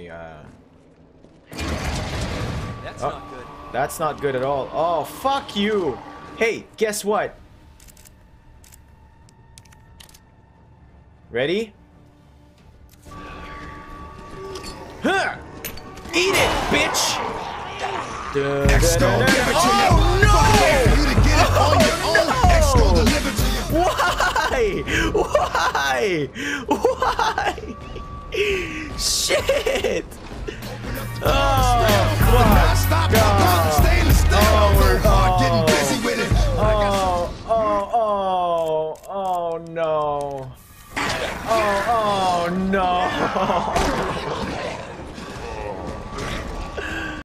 That's not good. That's not good at all. Oh, fuck you! Hey, guess what? Ready? Huh! Eat it, bitch! Why? Why? Why? Shit! Oh.